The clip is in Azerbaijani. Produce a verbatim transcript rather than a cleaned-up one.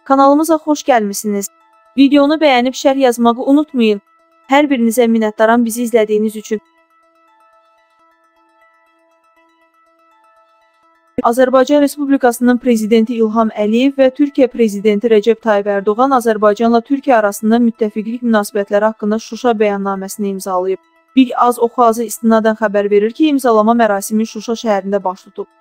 Kanalımıza xoş gəlmisiniz. Videonu bəyənib şərh yazmağı unutmayın. Hər birinizə minnətdaram bizi izlədiyiniz üçün. Azərbaycan Respublikasının Prezidenti İlham Əliyev və Türkiyə Prezidenti Rəcəb Tayyib Ərdoğan Azərbaycanla Türkiyə arasında müttəfiqlik münasibətləri haqqında Şuşa bəyannaməsini imzalayıb. Bir az oxu azı istinadən xəbər verir ki, imzalama mərasimi Şuşa şəhərində baş tutub.